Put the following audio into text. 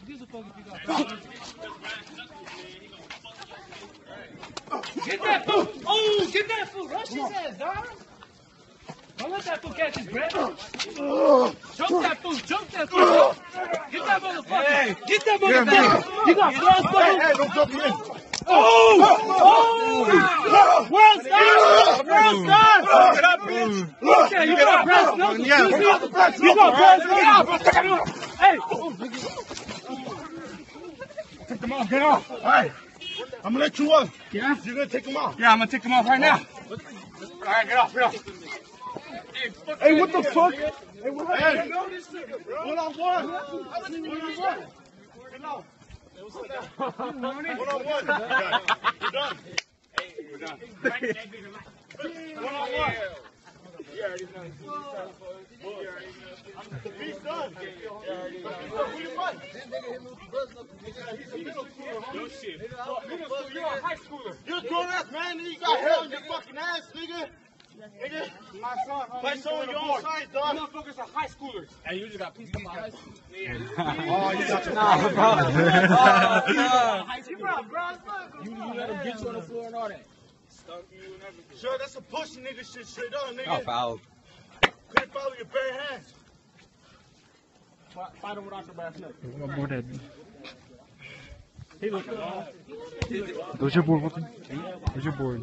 gives a fuck if you got Get that fool! Oh, get that fool! Rush his ass, dog! Don't let that fool catch his breath. Choke that fool! Choke that fool! Get that motherfucker! Hey, get that motherfucker! You got blood, son! Hey, don't jump in! Oh! World star! World star! Get up, bitch! Okay, you got breast milk? Yeah, you got breast milk? Hey! Take them off, get off! Alright, I'm gonna let you up. Yeah? You're gonna take them off. Yeah, I'm gonna take them off right now. Alright, get off, get off. Hey, what the fuck? Hey, what happened? Hey, one on one. One on one. Get off. One on one. We're done. We're done. One on one. You already know. The beat's done. Who you fight? This nigga hit me with the buzz knuckle. He's a middle schooler. No shit. You're a high schooler. You're a grown ass man. You got hair on your fucking ass, nigga. Nigga, my son, play some of your own size, dog. You motherfuckers are high schoolers. Hey, you just got pieced up by high school. Oh, you got your You let him get you on the floor and all that. Stunk you and everything. Sure, that's a pussy nigga shit straight on, nigga. Oh, foul. Couldn't follow your bare hands. Fight him without your back neck. What board had? He looking wrong. Where's your board? Where's your board?